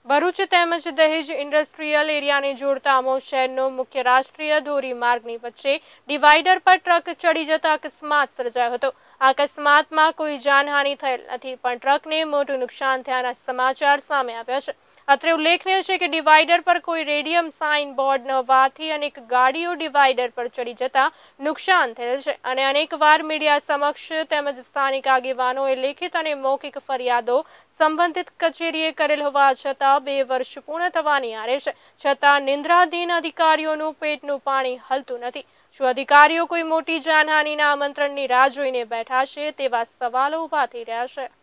ભરૂચ તેમજ દહેજ ઇન્ડસ્ટ્રીયલ એરિયાને જોડતા આમોદ શહેરનો મુખ્ય રાષ્ટ્રીય ધોરીમાર્ગની વચ્ચે ડિવાઈડર પર ટ્રક ચડી જતા અકસ્માત સર્જાયો હતો। આ અકસ્માતમાં કોઈ જાનહાનિ થયેલ નથી, પણ ટ્રકને મોટું નુકસાન થયાના સમાચાર સામે આવ્યા છે। અત્રે ઉલ્લેખનીય છે કે ડિવાઈડર પર કોઈ રેડિયમ સાઇન બોર્ડ ન હોવાથી અનેક ગાડીઓ ડિવાઈડર પર ચડી જતા નુકસાન થયેલ છે અને અનેકવાર મીડિયા સમક્ષ તેમજ સ્થાનિક આગેવાનોએ લેખિત અને મૌખિક ફરિયાદો સંબંધિત કચેરીએ કરેલ હોવા છતાં 2 વર્ષ પૂર્ણ થવાની આરે છે, છતાં નિંદ્રાધીન અધિકારીઓનું પેટનું પાણી હલતું નથી। શું અધિકારીઓ કોઈ મોટી જાનહાનિના આમંત્રણની રાહ જોઈને બેઠા છે તેવા સવાલો ઉભા થઈ રહ્યા છે।